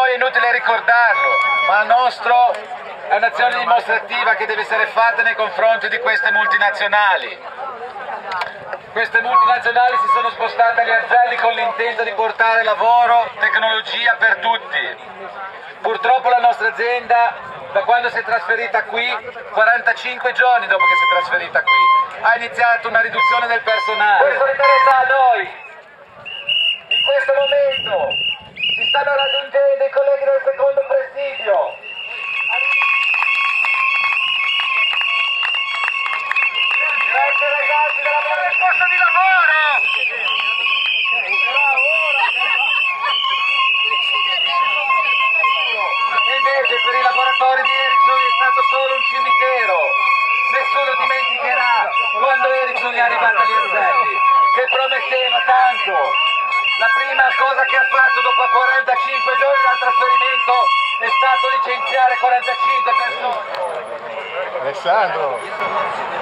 noi è inutile ricordarlo, ma il nostro è un'azione dimostrativa che deve essere fatta nei confronti di queste multinazionali. Queste multinazionali si sono spostate agli Argelli con l'intento di portare lavoro, tecnologia per tutti. Purtroppo la nostra azienda, da quando si è trasferita qui, 45 giorni dopo che si è trasferita qui, ha iniziato una riduzione del personale. Per solidarietà a noi, in questo momento si stanno raggiungendo i colleghi del secondo presidio. Grazie ragazzi del posto di lavoro! E invece per i lavoratori di Ericsson è stato solo un cimitero. Nessuno dimenticherà quando Ericsson è arrivata agli Argelli, che prometteva tanto. La prima cosa che ha fatto dopo 45 giorni dal trasferimento è stato licenziare 45 persone. Alessandro!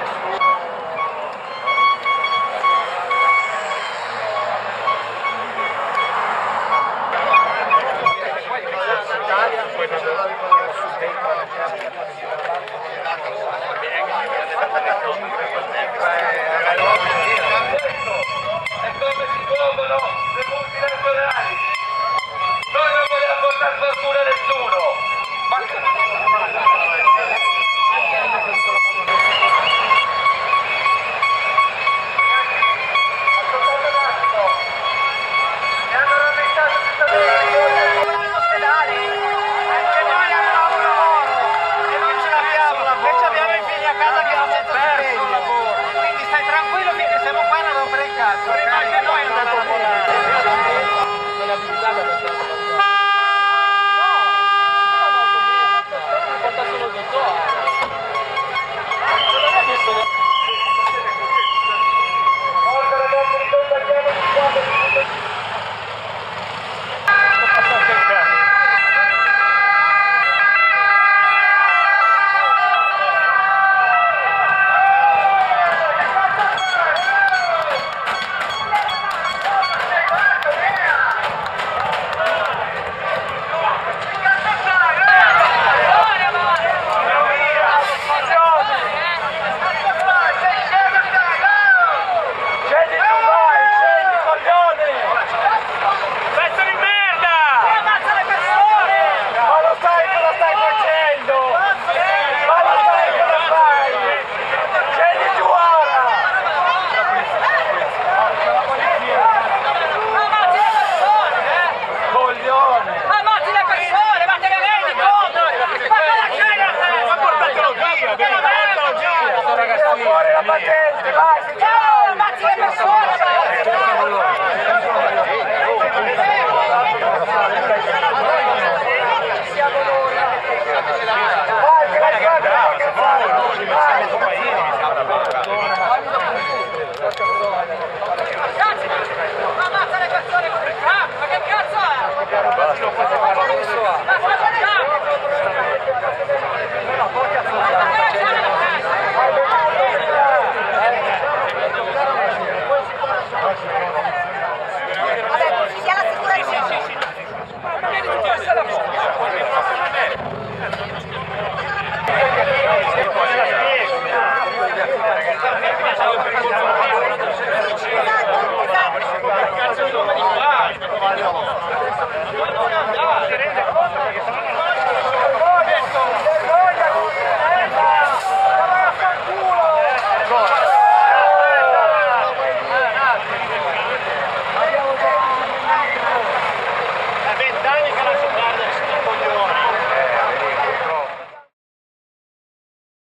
È come si muovono le multinazionali. Noi non vogliamo portare fortuna a nessuno, ma Vai,